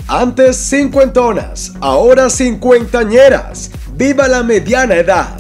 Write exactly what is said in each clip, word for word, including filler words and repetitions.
Antes cincuentonas, ahora cincuentañeras. ¡Viva la mediana edad!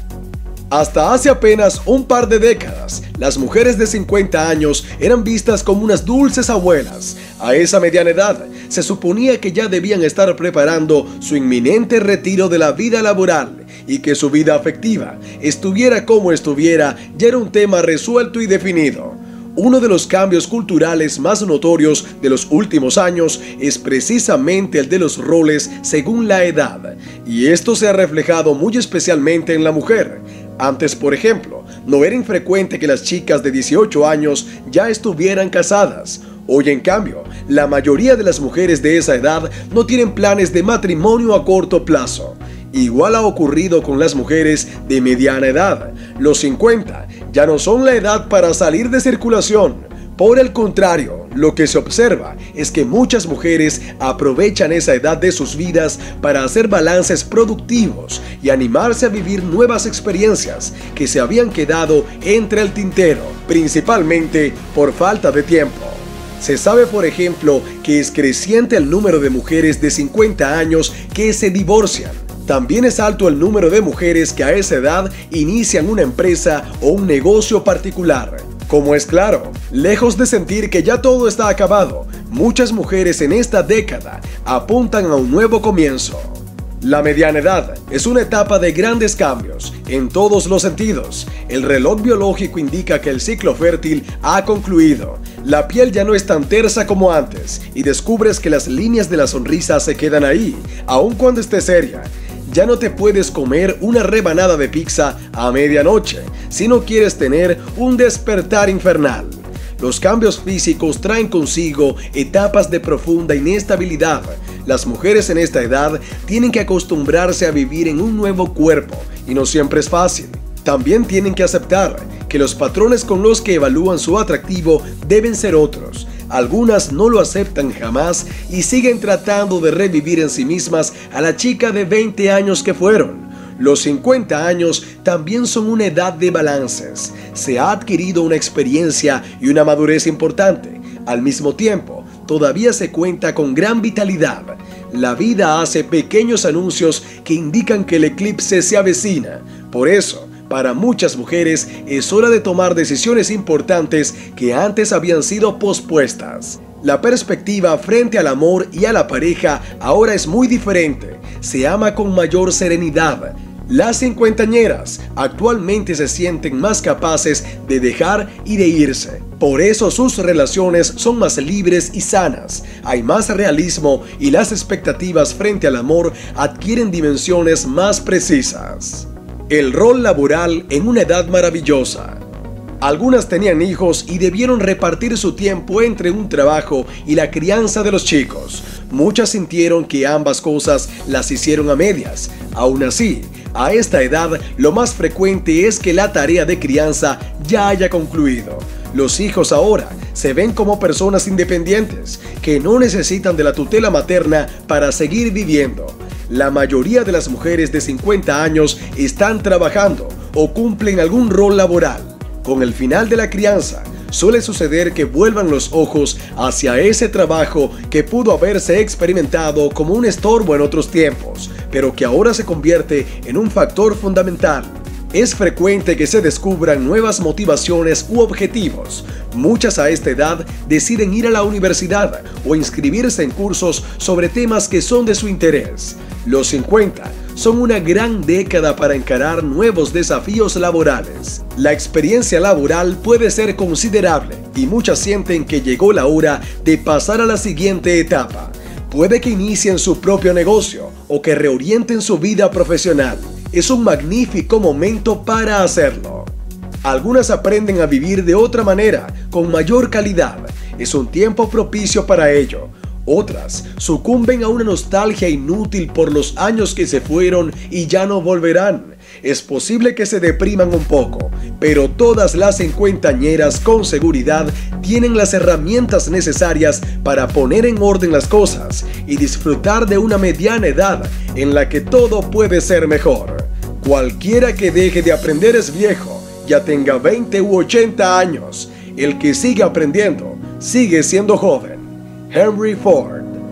Hasta hace apenas un par de décadas, las mujeres de cincuenta años eran vistas como unas dulces abuelas. A esa mediana edad, se suponía que ya debían estar preparando su inminente retiro de la vida laboral y que su vida afectiva, estuviera como estuviera, ya era un tema resuelto y definido. Uno de los cambios culturales más notorios de los últimos años es precisamente el de los roles según la edad, y esto se ha reflejado muy especialmente en la mujer. Antes, por ejemplo, no era infrecuente que las chicas de dieciocho años ya estuvieran casadas. Hoy, en cambio, la mayoría de las mujeres de esa edad no tienen planes de matrimonio a corto plazo. Igual ha ocurrido con las mujeres de mediana edad. Los cincuenta ya no son la edad para salir de circulación. Por el contrario, lo que se observa es que muchas mujeres aprovechan esa edad de sus vidas para hacer balances productivos y animarse a vivir nuevas experiencias que se habían quedado entre el tintero, principalmente por falta de tiempo. Se sabe, por ejemplo, que es creciente el número de mujeres de cincuenta años que se divorcian. También es alto el número de mujeres que a esa edad inician una empresa o un negocio particular. Como es claro, lejos de sentir que ya todo está acabado, muchas mujeres en esta década apuntan a un nuevo comienzo. La mediana edad es una etapa de grandes cambios en todos los sentidos. El reloj biológico indica que el ciclo fértil ha concluido. La piel ya no es tan tersa como antes y descubres que las líneas de la sonrisa se quedan ahí, aun cuando esté seria. Ya no te puedes comer una rebanada de pizza a medianoche si no quieres tener un despertar infernal. Los cambios físicos traen consigo etapas de profunda inestabilidad. Las mujeres en esta edad tienen que acostumbrarse a vivir en un nuevo cuerpo y no siempre es fácil. También tienen que aceptar que los patrones con los que evalúan su atractivo deben ser otros. Algunas no lo aceptan jamás y siguen tratando de revivir en sí mismas a la chica de veinte años que fueron. Los cincuenta años también son una edad de balances. Se ha adquirido una experiencia y una madurez importante. Al mismo tiempo, todavía se cuenta con gran vitalidad. La vida hace pequeños anuncios que indican que el eclipse se avecina. Por eso, para muchas mujeres es hora de tomar decisiones importantes que antes habían sido pospuestas. La perspectiva frente al amor y a la pareja ahora es muy diferente. Se ama con mayor serenidad. Las cincuentañeras actualmente se sienten más capaces de dejar y de irse. Por eso sus relaciones son más libres y sanas. Hay más realismo y las expectativas frente al amor adquieren dimensiones más precisas. El rol laboral en una edad maravillosa. Algunas tenían hijos y debieron repartir su tiempo entre un trabajo y la crianza de los chicos. Muchas sintieron que ambas cosas las hicieron a medias. Aún así, a esta edad lo más frecuente es que la tarea de crianza ya haya concluido. Los hijos ahora se ven como personas independientes que no necesitan de la tutela materna para seguir viviendo. La mayoría de las mujeres de cincuenta años están trabajando o cumplen algún rol laboral. Con el final de la crianza, suele suceder que vuelvan los ojos hacia ese trabajo que pudo haberse experimentado como un estorbo en otros tiempos, pero que ahora se convierte en un factor fundamental. Es frecuente que se descubran nuevas motivaciones u objetivos. Muchas a esta edad deciden ir a la universidad o inscribirse en cursos sobre temas que son de su interés. Los cincuenta son una gran década para encarar nuevos desafíos laborales. La experiencia laboral puede ser considerable y muchas sienten que llegó la hora de pasar a la siguiente etapa. Puede que inicien su propio negocio o que reorienten su vida profesional. Es un magnífico momento para hacerlo. Algunas aprenden a vivir de otra manera, con mayor calidad. Es un tiempo propicio para ello. Otras sucumben a una nostalgia inútil por los años que se fueron y ya no volverán. Es posible que se depriman un poco, pero todas las cincuentañeras con seguridad tienen las herramientas necesarias para poner en orden las cosas y disfrutar de una mediana edad en la que todo puede ser mejor. Cualquiera que deje de aprender es viejo, ya tenga veinte u ochenta años. El que sigue aprendiendo sigue siendo joven. Henry Ford.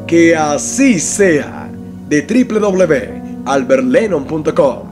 Que así sea. De w w w punto albert lennon punto com